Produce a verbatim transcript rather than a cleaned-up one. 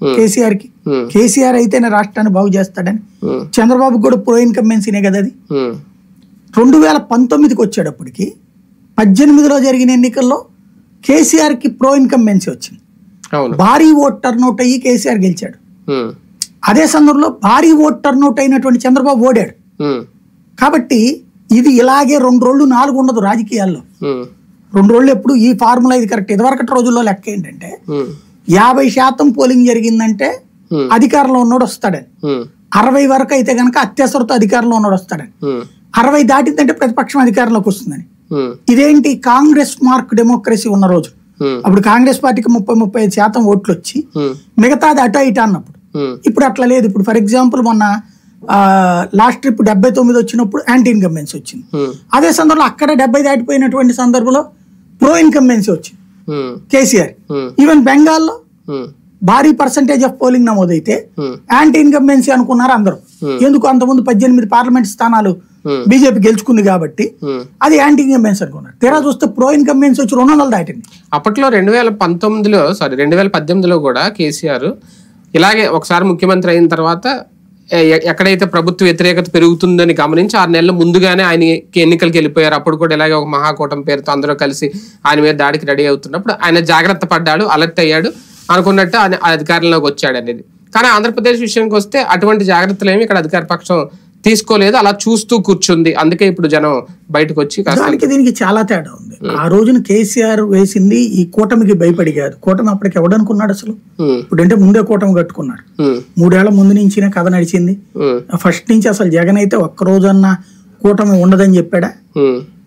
కేసీఆర్ కి. కేసీఆర్ అయితేనే రాష్ట్రాన్ని బాగు చేస్తాడని. చంద్రబాబు కూడా ప్రో ఇన్కంబెన్సీనే కదా అది. రెండు వేల పంతొమ్మిదికి వచ్చేటప్పటికి పద్దెనిమిదిలో జరిగిన ఎన్నికల్లో కేసీఆర్ కి ప్రో ఇన్కంబెన్సీ వచ్చింది. భారీ ఓట్ టర్నౌట్ అయ్యి కేసీఆర్ గెలిచాడు. అదే సందర్భంలో భారీ ఓట్ టర్నౌట్ అయినటువంటి చంద్రబాబు ఓడాడు. కాబట్టి ఇది ఇలాగే రెండు రోజులు నాలుగు ఉండదు రాజకీయాల్లో. రెండు రోజులు ఎప్పుడు ఈ ఫార్ములా ఇది కరెక్ట్. ఇదివరకటి రోజుల్లో లెక్క ఏంటంటే యాభై శాతం పోలింగ్ జరిగిందంటే అధికారంలో ఉన్నోడు వస్తాడని, అరవై వరకు అయితే గనక అత్యవసరతో అధికారంలో ఉన్నోడు వస్తాడని, అరవై దాటిందంటే ప్రతిపక్షం అధికారంలోకి వస్తుందని. ఇదేంటి కాంగ్రెస్ మార్క్ డెమోక్రసీ ఉన్న రోజు. అప్పుడు కాంగ్రెస్ పార్టీకి ముప్పై ముప్పై ఐదు శాతం ఓట్లు వచ్చి మిగతాది అటు ఇటు అన్నప్పుడు. ఇప్పుడు అట్లా లేదు. ఇప్పుడు ఫర్ ఎగ్జాంపుల్ మొన్న లాస్ట్ ట్రిప్ డెబ్బై తొమ్మిది వచ్చినప్పుడు యాంటీ ఇన్కంబెన్సీ వచ్చింది. అదే సందర్భంలో అక్కడ డెబ్బై దాటిపోయినటువంటి సందర్భంలో ప్రో ఇన్కంబెన్సీ వచ్చింది కేసీఆర్. ఈవెన్ బెంగాల్లో భారీ పర్సంటేజ్ ఆఫ్ పోలింగ్ నమోదైతే యాంటీ ఇన్కంబెన్సీ అనుకున్నారు అందరూ. ఎందుకు అంతకుముందు పద్దెనిమిది పార్లమెంట్ స్థానాలు బీజేపీ గెలుచుకుంది కాబట్టి అది యాంటీ ఇన్కంబెన్సీ అనుకున్నారు. తెరా చూస్తే ప్రో ఇన్కంబెన్సీ వచ్చి రెండు వందలు దాటింది. అప్పట్లో రెండు వేల పంతొమ్మిదిలో సారీ రెండు వేల పద్దెనిమిదిలో కూడా కేసీఆర్ ఇలాగే ఒకసారి ముఖ్యమంత్రి అయిన తర్వాత ఎక్కడైతే ప్రభుత్వ వ్యతిరేకత పెరుగుతుందని గమనించి ఆరు నెలల ముందుగానే ఆయన ఎన్నికలకు వెళ్ళిపోయారు. అప్పుడు కూడా ఇలాగే ఒక మహాకూటమి పేరుతో అందరూ కలిసి ఆయన మీద దాడికి రెడీ అవుతున్నప్పుడు ఆయన జాగ్రత్త పడ్డాడు, అలర్ట్ అయ్యాడు, అనుకున్నట్టు ఆయన అధికారంలోకి వచ్చాడు అనేది. కానీ ఆంధ్రప్రదేశ్ విషయానికి వస్తే అటువంటి జాగ్రత్తలు ఏమి ఇక్కడ అధికార పక్షం తీసుకోలేదు, అలా చూస్తూ కూర్చుంది. అందుకే ఇప్పుడు జనం బయటకు వచ్చి దానికి దీనికి చాలా తేడా ఉంది. ఆ రోజున కేసీఆర్ వేసింది ఈ కూటమికి భయపడి కాదు. కూటమి అప్పటికి ఎవడనుకున్నాడు అసలు? ఇప్పుడంటే ముందే కూటమి కట్టుకున్నాడు. మూడేళ్ల ముందు నుంచినే కథ నడిచింది. ఫస్ట్ నుంచి అసలు జగన్ అయితే ఒక్క రోజన్నా కూటమి ఉండదని చెప్పాడా?